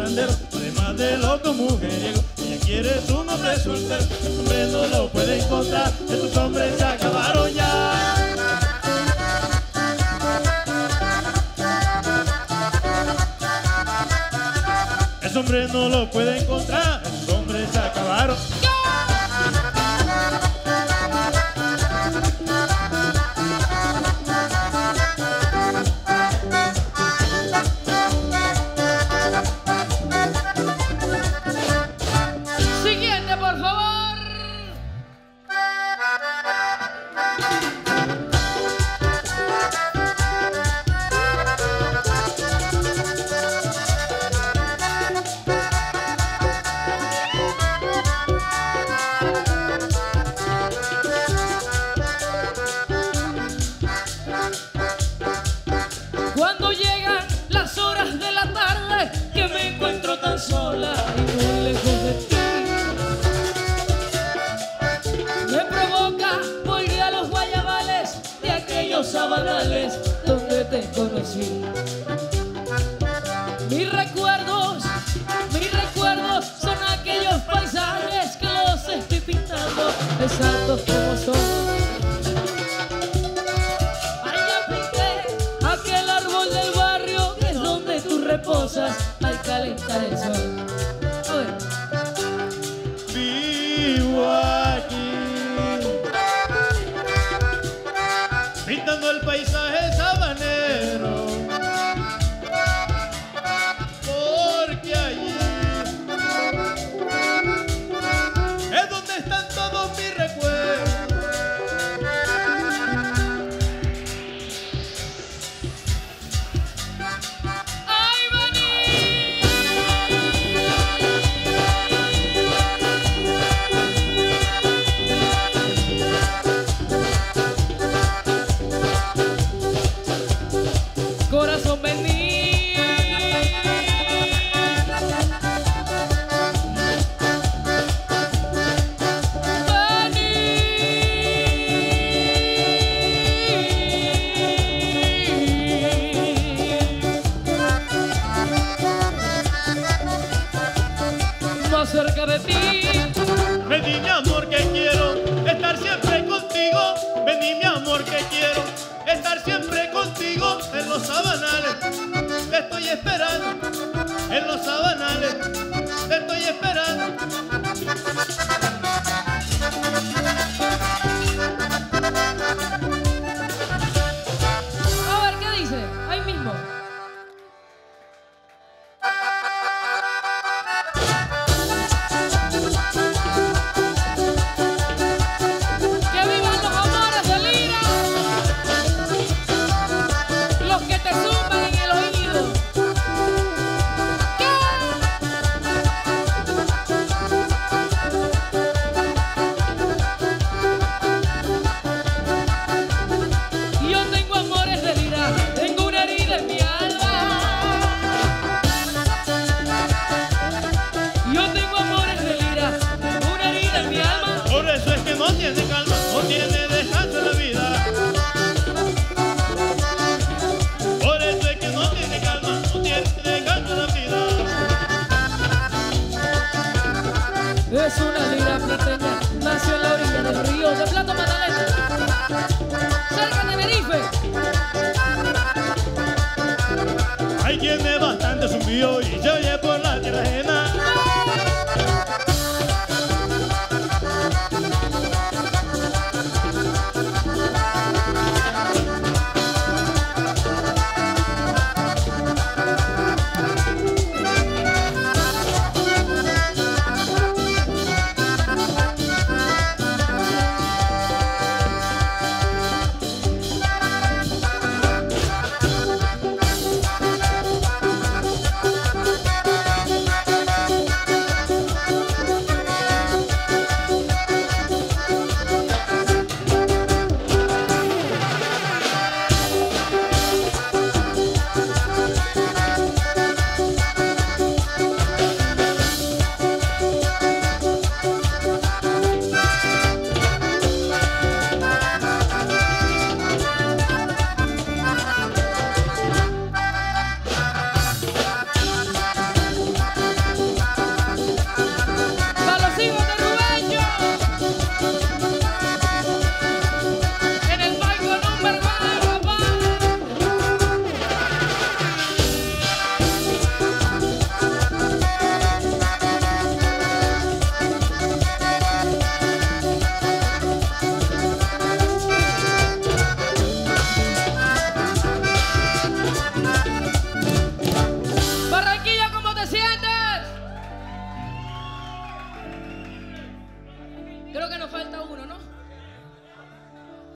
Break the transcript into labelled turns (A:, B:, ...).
A: parrandero, además de loco mujeriego. Ella quiere un hombre soltero, el hombre no lo puede encontrar, estos hombres se acabaron ya. Ese hombre no lo puede encontrar, esos hombres se acabaron.
B: Siguiente, por favor. Cuando llegan las horas de la tarde, que me encuentro tan sola y muy lejos de ti, me provoca volver a los guayabales de aquellos sabanales donde te conocí. Mis recuerdos son aquellos paisajes que los estoy pintando, exactos como son. Reposas al calentar el sol. A ver.
A: Vivo aquí, pintando el paisaje sabanero, porque allí es donde están todos mis recuerdos.
B: Corazón bendito. Más cerca de ti.
A: Vení mi amor que quiero estar siempre contigo. Vení mi amor que quiero estar siempre contigo. En los sabanales te estoy esperando. En los sabanales te estoy esperando.
B: A ver, ¿qué dice? Ahí mismo. ¡Que vivan los amores de Lira! Los que te zumban en el oído. Yo tengo amores de Lira, tengo una herida en mi alma. Yo tengo amores de Lira, tengo una herida en mi alma.
A: Por eso es que no tiene calma, no tiene descanso en la vida. Por eso es que no tiene calma, no tiene descanso en la vida.
B: Es una